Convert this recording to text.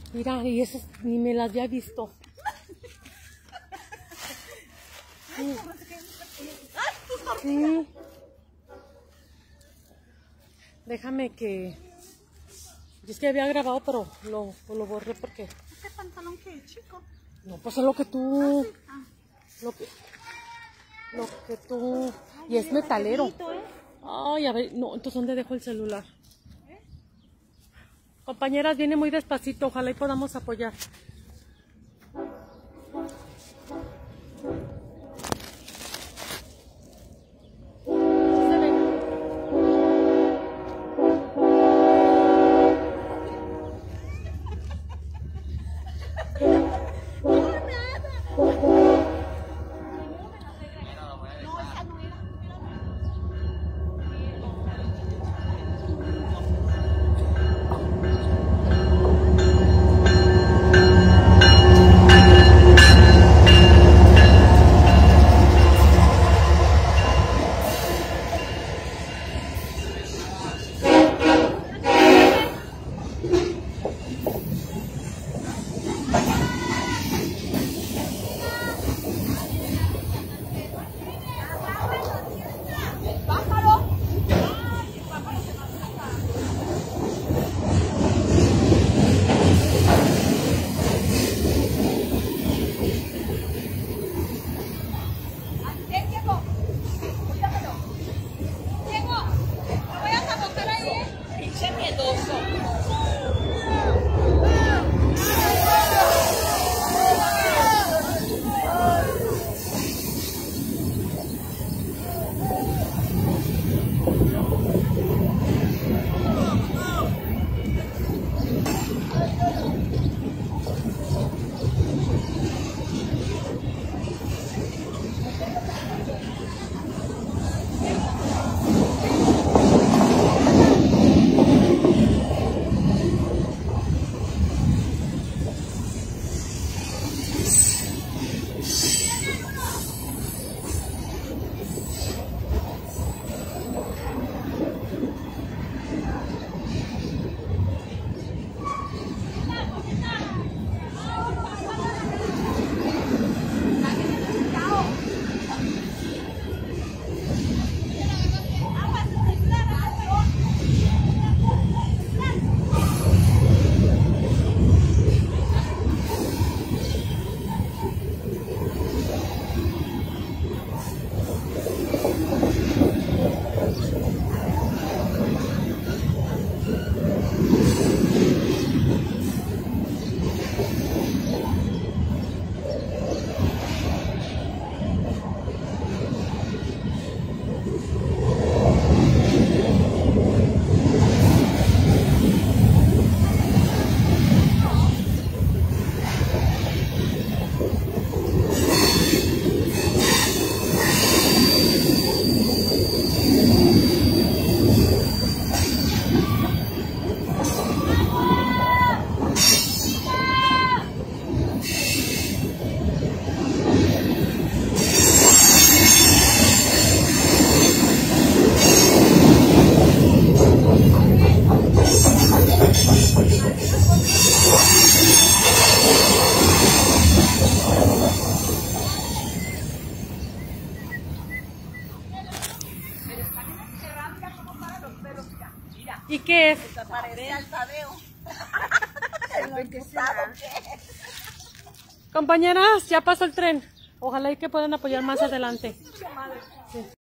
Mira, y esas ni me las había visto. Sí. Sí. Déjame que... Yo es que había grabado, pero lo borré porque... ¿Este pantalón qué es, chico? No, pues es lo que tú... Lo que tú... Y es metalero. Ay, a ver, no, entonces ¿dónde dejo el celular? Compañeras, viene muy despacito, ojalá y podamos apoyar. ¿Y qué es? Parece al Tadeo. Compañeras, ya pasó el tren. Ojalá y que puedan apoyar más adelante. Sí.